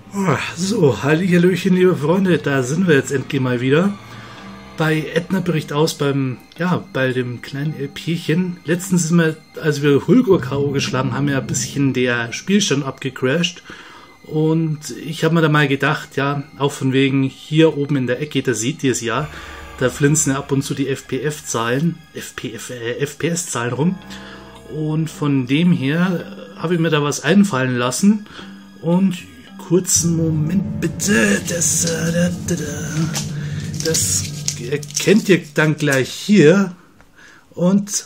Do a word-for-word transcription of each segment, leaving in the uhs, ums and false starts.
Oh, so, Hallihallöchen, liebe Freunde, da sind wir jetzt endlich mal wieder. Bei Edna bricht aus beim, ja, bei dem kleinen LPchen. Letztens sind wir, als wir Hulgur K O geschlagen haben, ja ein bisschen der Spielstand abgecrashed. Und ich habe mir da mal gedacht, ja, auch von wegen hier oben in der Ecke, da seht ihr es ja, da flinzen ja ab und zu die F P F-Zahlen, F P F, äh, F P S-Zahlen rum. Und von dem her habe ich mir da was einfallen lassen. Und kurzen Moment bitte, das, äh, das erkennt ihr dann gleich hier. Und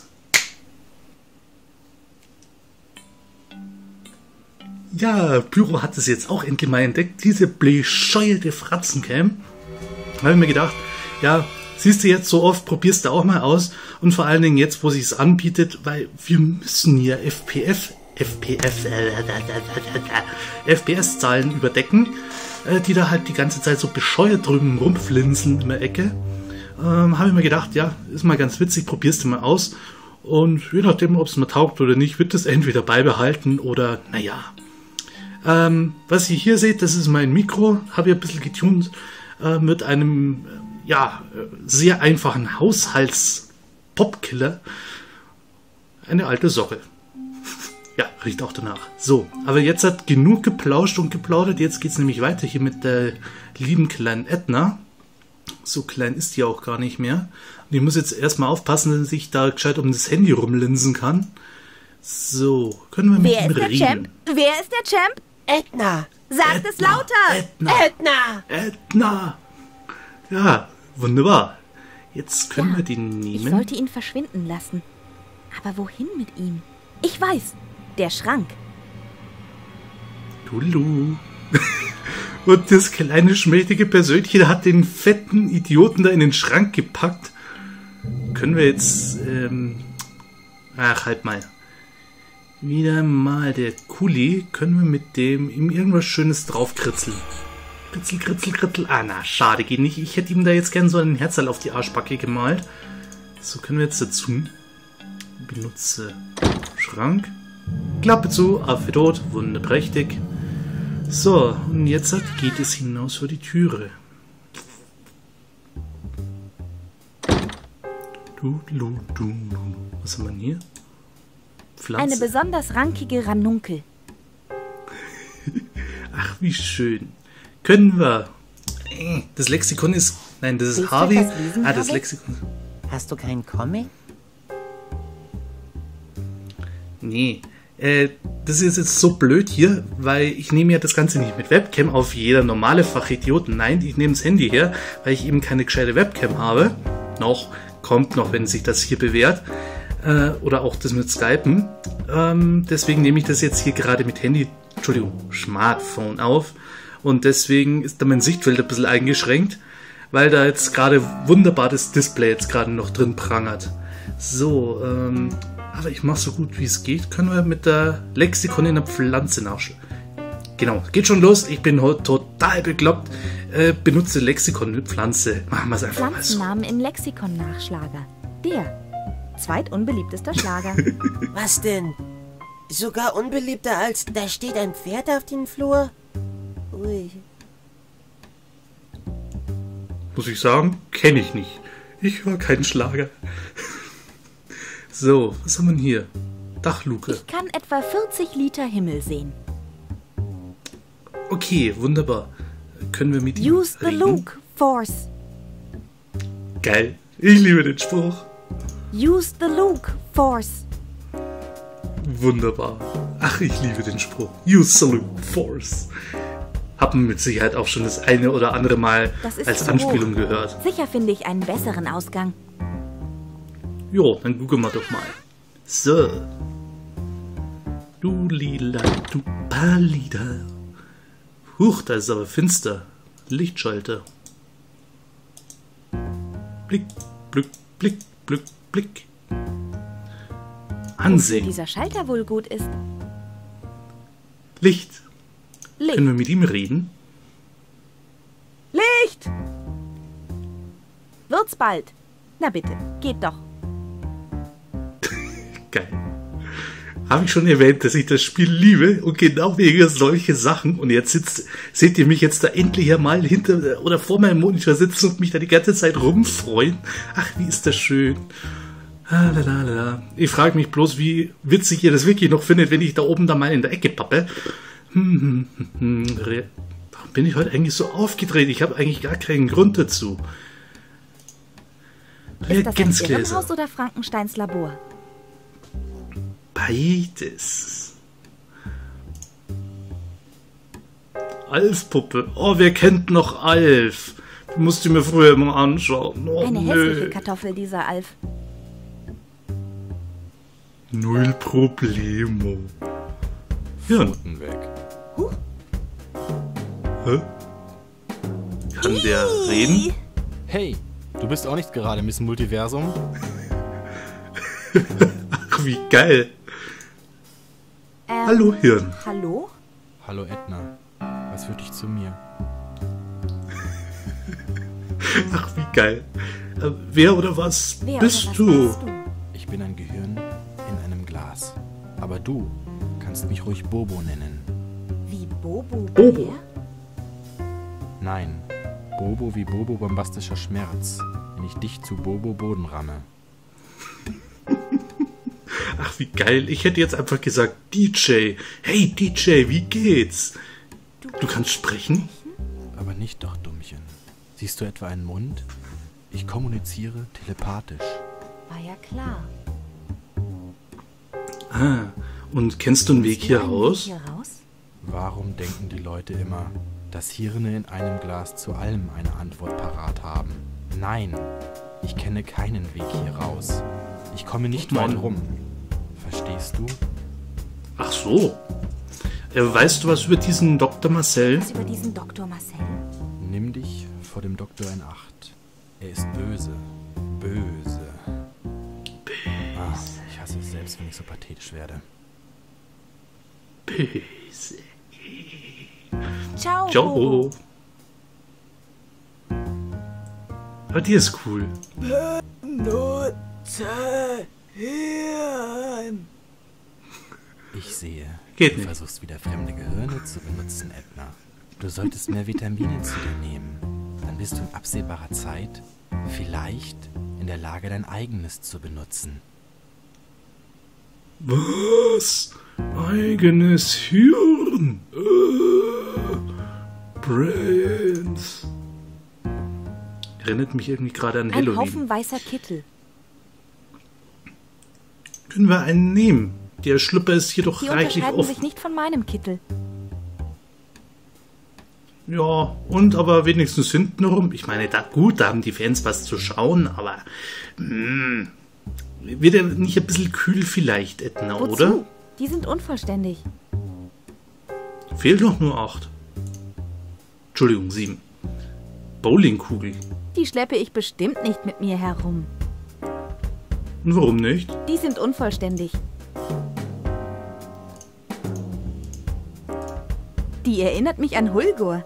ja, Pyro hat es jetzt auch endlich mal entdeckt, diese bescheuerte Fratzencam. Da habe ich mir gedacht, ja, siehst du jetzt so oft, probierst du auch mal aus. Und vor allen Dingen jetzt, wo sich es anbietet, weil wir müssen hier F P F, F P F, äh, F P S-Zahlen überdecken, äh, die da halt die ganze Zeit so bescheuert drüben rumflinzen in der Ecke. Ähm, habe ich mir gedacht, ja, ist mal ganz witzig, probierst du mal aus. Und je nachdem, ob es mir taugt oder nicht, wird das entweder beibehalten oder, naja. Ähm, was ihr hier seht, das ist mein Mikro, habe ich ein bisschen getunt, äh, mit einem, äh, ja, sehr einfachen Haushalts-Popkiller. Eine alte Socke. Ja, riecht auch danach. So, aber jetzt hat genug geplauscht und geplaudert. Jetzt geht es nämlich weiter hier mit der lieben kleinen Edna. So klein ist die auch gar nicht mehr. Und ich muss jetzt erstmal aufpassen, dass ich da gescheit um das Handy rumlinsen kann. So, können wir mit Wer ihm ist der reden? Champ? Wer ist der Champ? Edna. Sagt Edna, es lauter! Edna, Edna. Edna. Ja, wunderbar. Jetzt können Ja, wir den Ich nehmen. sollte ihn verschwinden lassen. Aber wohin mit ihm? Ich weiß, der Schrank. Tulu. Und das kleine schmächtige Persönchen hat den fetten Idioten da in den Schrank gepackt. Können wir jetzt, ähm, ach, halt mal. Wieder mal der Kuli. Können wir mit dem ihm irgendwas Schönes draufkritzeln? Kritzel, kritzel, kritzel. Ah, na, schade, geht nicht. Ich hätte ihm da jetzt gern so einen Herzl auf die Arschbacke gemalt. So, können wir jetzt dazu. Benutze Schrank. Klappe zu, Affe tot, wunderprächtig. So, und jetzt geht es hinaus vor die Türe. Du, du, du, du. Was haben wir hier? Pflanze. Eine besonders rankige Ranunkel. Ach, wie schön. Können wir. Das Lexikon ist. Nein, das ist Willst du Harvey. etwas lesen, Ah, das Harvey? Lexikon. Hast du keinen Comic? Nee. Äh, das ist jetzt so blöd hier, weil ich nehme ja das Ganze nicht mit Webcam auf, jeder normale Fachidiot. Nein, ich nehme das Handy her, weil ich eben keine gescheite Webcam habe. Noch, kommt noch, wenn sich das hier bewährt. Äh, oder auch das mit Skypen. Ähm, deswegen nehme ich das jetzt hier gerade mit Handy, Entschuldigung, Smartphone auf. Und deswegen ist da mein Sichtfeld ein bisschen eingeschränkt, weil da jetzt gerade wunderbar das Display jetzt gerade noch drin prangert. So, ähm, aber ich mache so gut wie es geht. Können wir mit der Lexikon in der Pflanze nachschauen. Genau, geht schon los. Ich bin heute total bekloppt. Äh, benutze Lexikon mit Pflanze. Machen wir es einfach mal so. Pflanzennamen in Lexikon-Nachschlager. Der zweitunbeliebtester Schlager. Was denn? Sogar unbeliebter als da steht ein Pferd auf dem Flur? Ui. Muss ich sagen, kenne ich nicht. Ich höre keinen Schlager. So, was haben wir denn hier? Dachluke. Ich kann etwa vierzig Liter Himmel sehen. Okay, wunderbar. Können wir mit ihm Use the reden? Luke Force. Geil. Ich liebe den Spruch. Use the Luke Force. Wunderbar. Ach, ich liebe den Spruch. Use salute force. Haben mit Sicherheit auch schon das eine oder andere Mal Das ist als zu Anspielung hoch. gehört. Sicher finde ich einen besseren Ausgang. Jo, dann googeln wir doch mal. So. Du lila, du palida. Huch, da ist aber finster. Lichtschalter. Blick, blick, blick, blick, blick. Wofür Ansehen. dieser Schalter wohl gut ist. Licht. Licht. Können wir mit ihm reden? Licht! Wird's bald. Na bitte, geht doch. Geil. habe ich schon erwähnt, dass ich das Spiel liebe und genau wegen solche Sachen. Und jetzt sitzt, seht ihr mich jetzt da endlich einmal hinter oder vor meinem Monitor sitzen und mich da die ganze Zeit rumfreuen. Ach, wie ist das schön. Ah, la, la, la. Ich frage mich bloß, wie witzig ihr das wirklich noch findet, wenn ich da oben da mal in der Ecke pappe. Hm, hm, hm, hm. Warum bin ich heute eigentlich so aufgedreht? Ich habe eigentlich gar keinen Grund dazu. Ist das ein Irrenhaus oder Frankensteins Labor? Beides. Alf-Puppe. Oh, wer kennt noch Alf? Die musste ich mir früher mal anschauen. Oh, Eine nö. hässliche Kartoffel, dieser Alf. Null Problemo. Ja. Pfoten weg. Hä? Kann der reden? Hey, du bist auch nicht gerade Miss Multiversum? Ach, wie geil. Ähm, Hallo, Hirn. Hallo? Hallo Edna, was führt dich zu mir? Ach, wie geil. Äh, wer oder was Wer bist oder was du? bist du? Ich bin ein Gehirn in einem Glas. Aber du kannst mich ruhig Bobo nennen. Wie Bobo Bobo. Bär? Nein, Bobo wie Bobo bombastischer Schmerz, wenn ich dich zu Bobo Boden ramme. Ach, wie geil. Ich hätte jetzt einfach gesagt, D J. Hey, D J, wie geht's? Du kannst sprechen? Aber nicht doch, Dummchen. Siehst du etwa einen Mund? Ich kommuniziere telepathisch. War ja klar. Ah, und kennst du einen Weg hier Einen raus? Weg hier raus? Warum denken die Leute immer, dass Hirne in einem Glas zu allem eine Antwort parat haben? Nein, ich kenne keinen Weg hier raus. Ich komme nicht Mann. weit rum. Verstehst du? Ach so. Äh, weißt du was über diesen Doktor Marcel? Was über diesen Doktor Marcel? Nimm dich vor dem Doktor in Acht. Er ist böse. Böse. Ah, ich hasse es selbst, wenn ich so pathetisch werde. Böse. Ciao. Ciao. Bobo. Aber die ist cool. Ich sehe, Geht du nicht. versuchst wieder fremde Gehirne zu benutzen, Edna. Du solltest mehr Vitamine zu dir nehmen. Dann bist du in absehbarer Zeit vielleicht in der Lage, dein eigenes zu benutzen. Was? Eigenes Hirn. Äh, Brains. Erinnert mich irgendwie gerade an Ein Halloween. Haufen weißer Kittel. Können wir einen nehmen? Der Schlüpper ist hier doch Die reichlich unterscheiden sich offen. nicht von meinem Kittel. Ja, und aber wenigstens hintenrum. Ich meine, da gut, da haben die Fans was zu schauen, aber mh, wird er nicht ein bisschen kühl vielleicht, Edna, Wozu? oder? Die sind unvollständig. Fehlt noch nur acht. Entschuldigung, sieben. Bowlingkugel. Die schleppe ich bestimmt nicht mit mir herum. Und warum nicht? Die sind unvollständig. Die erinnert mich an Hulgur.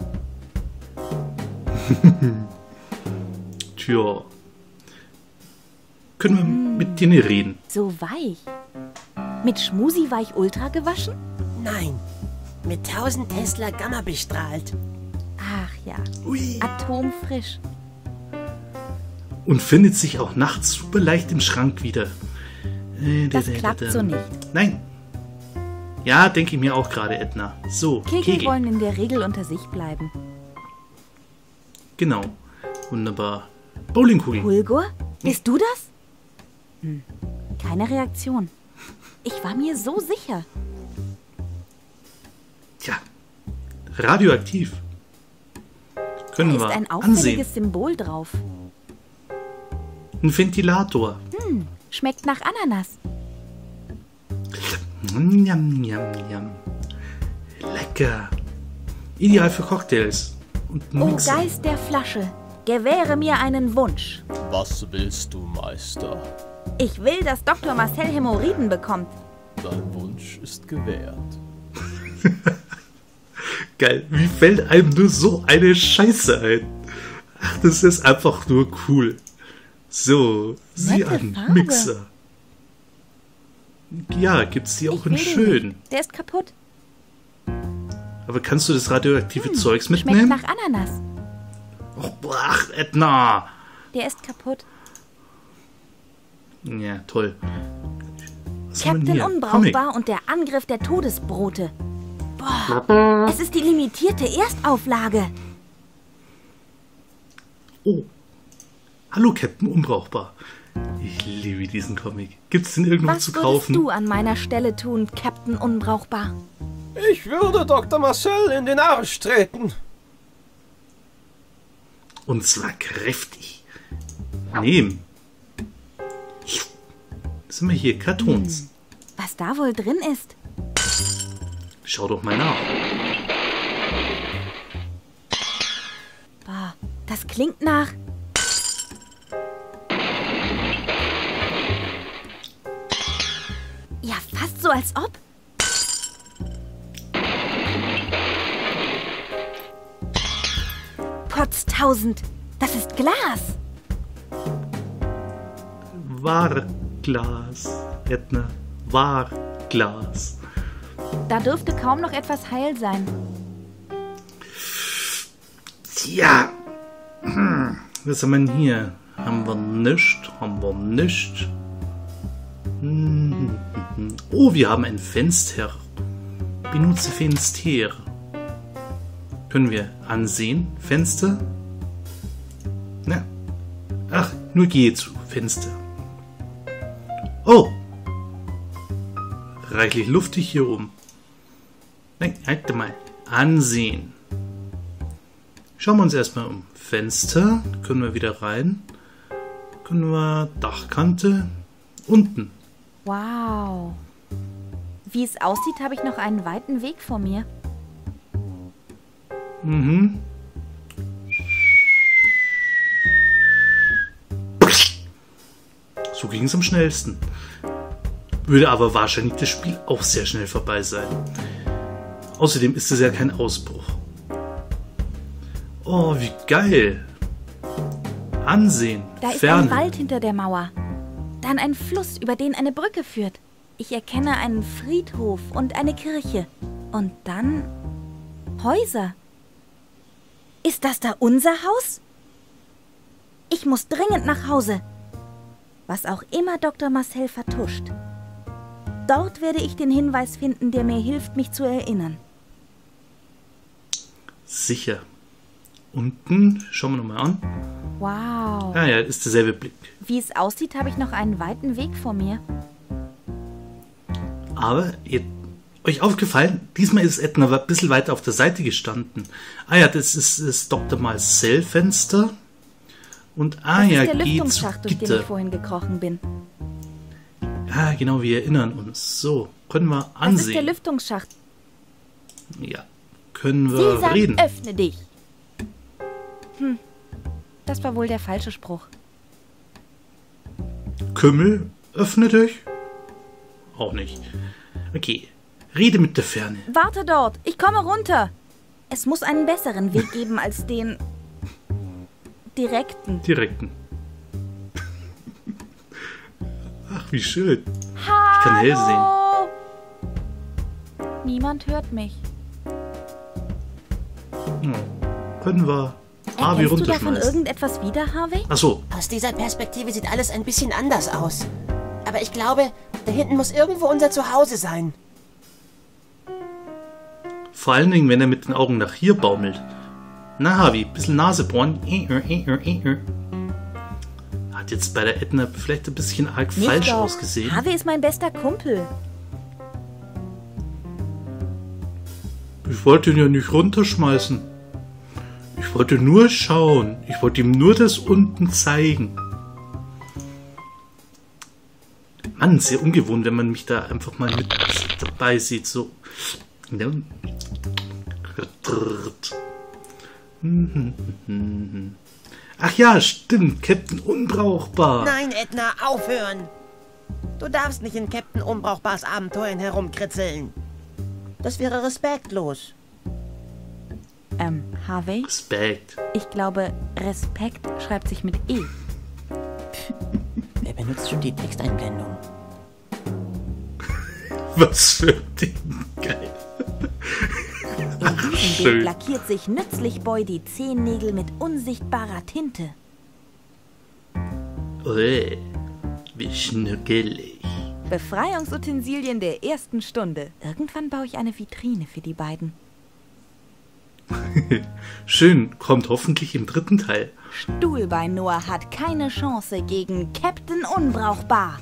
Tja. Können wir mit dir nicht reden? So weich. Mit Schmusi-Weich Ultra gewaschen? Nein, mit tausend Tesla Gamma bestrahlt. Ach ja, Ui. atomfrisch. Und findet sich auch nachts super leicht im Schrank wieder. Äh, Das da, da, klappt da, da. so nicht. Nein. Ja, denke ich mir auch gerade, Edna. So, Kegel Kegel. wollen in der Regel unter sich bleiben. Genau. Wunderbar. Bowlingkugel. Hulgur? Bist du das? Hm. Keine Reaktion. Ich war mir so sicher. Tja. Radioaktiv. Können Da wir ist ein ansehen. auffälliges Symbol drauf. Ein Ventilator. Schmeckt nach Ananas. Njam, njam, njam. Lecker. Ideal für Cocktails. Und Oh Mixer. Geist der Flasche, gewähre mir einen Wunsch. Was willst du, Meister? Ich will, dass Doktor Marcel Hämorrhoiden bekommt. Dein Wunsch ist gewährt. Geil. Wie fällt einem nur so eine Scheiße ein? Ach, das ist einfach nur cool. So, sieh Nette an. Farbe. Mixer. Ja, gibt's die auch Ich in will den schön. nicht. Der ist kaputt. Aber kannst du das radioaktive Zeugs Schmeckt mitnehmen? nach Ananas. Och, ach, Edna. Der ist kaputt. Ja, toll. Was haben wir denn Captain hier? Unbrauchbar Comic. und der Angriff der Todesbrote. Boah, es ist die limitierte Erstauflage. Oh. Hallo, Captain Unbrauchbar. Ich liebe diesen Comic. Gibt's den irgendwo Was zu würdest kaufen? du an meiner Stelle tun, Captain Unbrauchbar? Ich würde Doktor Marcel in den Arsch treten. Und zwar kräftig. Nehmen. Was sind wir hier? Kartons. Was da wohl drin ist? Schau doch mal nach. Boah, das klingt nach... Ja, fast so, als ob... Potztausend, das ist Glas. Warglas, Edna. Warglas. Da dürfte kaum noch etwas heil sein. Tja. Hm. Was haben wir denn hier? Haben wir nichts? Haben wir nichts? Hm. Oh, wir haben ein Fenster. Benutze Fenster. Können wir ansehen? Fenster? Na. Ach, nur gehe zu. Fenster. Oh. Reichlich luftig hier oben. Nein, halt mal. Ansehen. Schauen wir uns erstmal um. Fenster. Können wir wieder rein. Können wir Dachkante. Unten. Wow. Wie es aussieht, habe ich noch einen weiten Weg vor mir. Mhm. So ging es am schnellsten. Würde aber wahrscheinlich das Spiel auch sehr schnell vorbei sein. Außerdem ist es ja kein Ausbruch. Oh, wie geil. Ansehen. Da ist Ferne. ein Wald hinter der Mauer. Dann ein Fluss, über den eine Brücke führt. Ich erkenne einen Friedhof und eine Kirche. Und dann Häuser. Ist das da unser Haus? Ich muss dringend nach Hause. Was auch immer Doktor Marcel vertuscht. Dort werde ich den Hinweis finden, der mir hilft, mich zu erinnern. Sicher. Unten, schauen wir nochmal an. Wow. Ah ja, ist derselbe Blick. Wie es aussieht, habe ich noch einen weiten Weg vor mir. Aber ihr, euch aufgefallen, diesmal ist Edna ein bisschen weiter auf der Seite gestanden. Ah ja, das ist das Doktor Marcel Fenster. Und ah Das ja, ist der geht zu Lüftungsschacht, durch den ich Gitter. vorhin gekrochen bin. Ah, genau, wir erinnern uns. So, können wir Das ist der ansehen. Lüftungsschacht. Ja, können Sie wir sagt, reden. öffne dich. Hm, das war wohl der falsche Spruch. Kümmel, öffne dich. Auch nicht. Okay, rede mit der Ferne. Warte dort, ich komme runter. Es muss einen besseren Weg geben als den direkten. Direkten. Ach, wie schön. Ich kann hell sehen. Hallo? Niemand hört mich. Hm. Können wir Harvey Erkennst du davon runterschmeißen? irgendetwas wieder, Harvey? Ach so, Aus dieser Perspektive sieht alles ein bisschen anders aus. Aber ich glaube, da hinten muss irgendwo unser Zuhause sein. vor allen Dingen, wenn er mit den Augen nach hier baumelt. Na, Harvey, bisschen Nase bohren. Hat jetzt bei der Edna vielleicht ein bisschen arg Nicht falsch doch. ausgesehen. Harvey ist mein bester Kumpel. Ich wollte ihn ja nicht runterschmeißen. Ich wollte nur schauen. Ich wollte ihm nur das unten zeigen. Mann, sehr ungewohnt, wenn man mich da einfach mal mit dabei sieht. So. Ach ja, stimmt. Captain Unbrauchbar. Nein, Edna, aufhören! Du darfst nicht in Captain Unbrauchbars Abenteuern herumkritzeln. Das wäre respektlos. Ähm, Harvey? Respekt. Ich glaube, Respekt schreibt sich mit E. Wer benutzt schon die Texteinblendung? Was für ein Ding. Geil. In diesem schön. Bild lackiert sich nützlich Boy die Zehennägel mit unsichtbarer Tinte. Ui, wie schnuckelig. Befreiungsutensilien der ersten Stunde. Irgendwann baue ich eine Vitrine für die beiden. Schön, kommt hoffentlich im dritten Teil. Stuhlbein Noah hat keine Chance gegen Captain Unbrauchbar.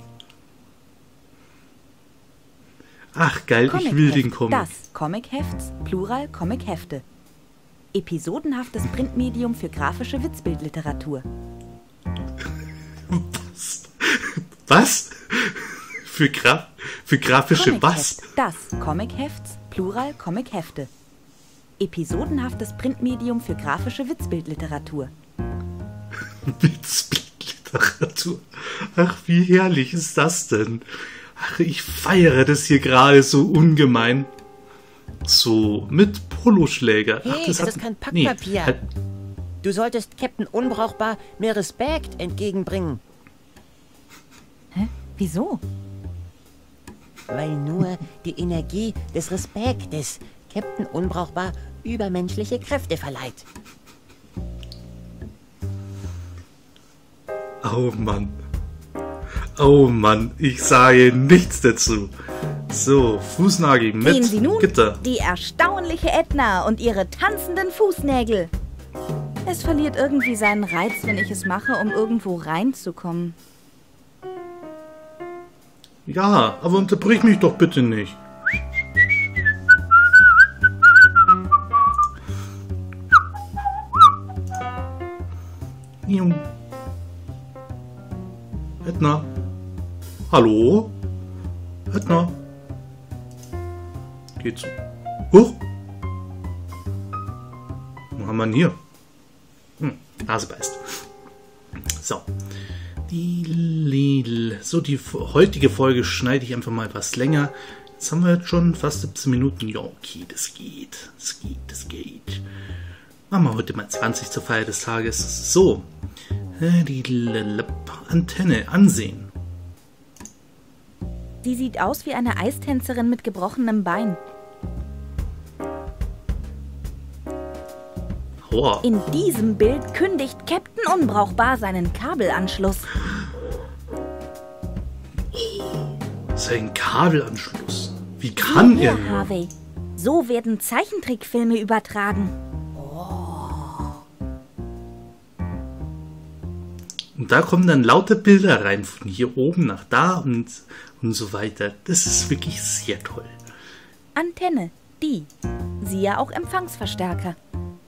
Ach geil, ich will den Comic. Das Comic-Hefts, Plural Comic-Hefte. Episodenhaftes Printmedium für grafische Witzbildliteratur. Was? Was? Für, Gra für grafische was? Das Comic-Hefts, Plural Comic-Hefte. Episodenhaftes Printmedium für grafische Witzbildliteratur. Witzbildliteratur. Ach, wie herrlich ist das denn? Ach, ich feiere das hier gerade so ungemein. So, mit Poloschläger. Hey, Ach, das, hat- ist kein nee, Packpapier. halt- Du solltest Captain Unbrauchbar mehr Respekt entgegenbringen. Hä? Wieso? Weil nur die Energie des Respektes Captain Unbrauchbar übermenschliche Kräfte verleiht. Oh Mann. Oh Mann, ich sage nichts dazu. So, Fußnagel mit Sehen Sie nun Gitter. die erstaunliche Edna und ihre tanzenden Fußnägel. Es verliert irgendwie seinen Reiz, wenn ich es mache, um irgendwo reinzukommen. Ja, aber unterbrich mich doch bitte nicht. Iu. Edna. Hallo? Edna. Geht so. Huch. Wo haben wir ihn hier? Hm, Nase beißt. So. Die Lidl. So, die heutige Folge schneide ich einfach mal etwas länger. Jetzt haben wir jetzt schon fast siebzehn Minuten. Ja, okay, das geht. Das geht, das geht. Machen wir heute mal zwanzig zur Feier des Tages. So. Die Antenne ansehen. Sie sieht aus wie eine Eistänzerin mit gebrochenem Bein. Aua. In diesem Bild kündigt Captain Unbrauchbar seinen Kabelanschluss. Sein Kabelanschluss. Wie kann er Hierher, nur? Harvey. So werden Zeichentrickfilme übertragen. Und da kommen dann lauter Bilder rein, von hier oben nach da und, und so weiter. Das ist wirklich sehr toll. Antenne, die. Siehe auch Empfangsverstärker.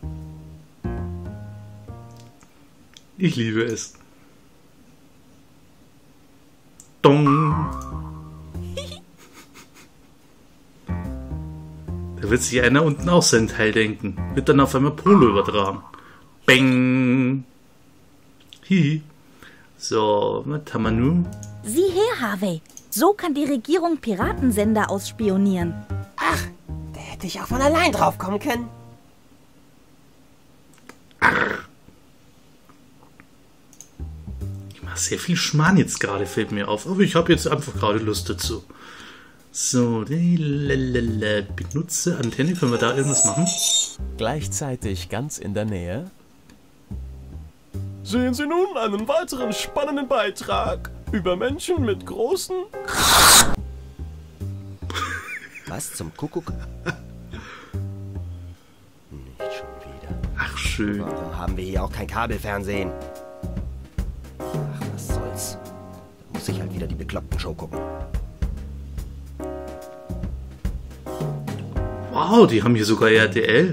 Ich liebe es. Dong. Da wird sich einer unten auch sein Teil denken. Wird dann auf einmal Polo übertragen. Bang. Hihi. So, was haben wir nun? Sieh her, Harvey. So kann die Regierung Piratensender ausspionieren. Ach, da hätte ich auch von allein drauf kommen können. Ich mache sehr viel Schmarrn jetzt gerade, fällt mir auf. Aber ich habe jetzt einfach gerade Lust dazu. So, lalalala. Benutze Antenne. Können wir da irgendwas machen? Gleichzeitig ganz in der Nähe. Sehen Sie nun einen weiteren spannenden Beitrag über Menschen mit großen... Was zum Kuckuck? Nicht schon wieder. Ach, schön. Warum haben wir hier auch kein Kabelfernsehen? Ach, was soll's. Da muss ich halt wieder die bekloppten Show gucken. Wow, die haben hier sogar R T L.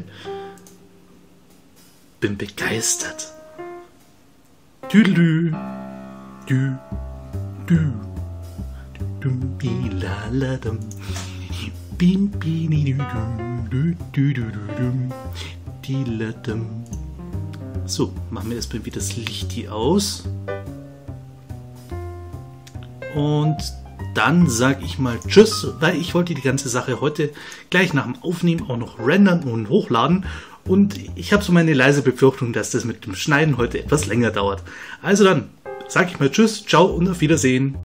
Bin begeistert. Tüdelü. Dü. Dü. Dum, bi, la, la, dum. Bim, bi, ni, dü, dü, dü, dü, dü, düm. Di, la, dum. So, machen wir erstmal wieder das Licht hier aus. Und dann sage ich mal Tschüss, weil ich wollte die ganze Sache heute gleich nach dem Aufnehmen auch noch rendern und hochladen. Und ich habe so meine leise Befürchtung, dass das mit dem Schneiden heute etwas länger dauert. Also dann sage ich mal Tschüss, ciao und auf Wiedersehen.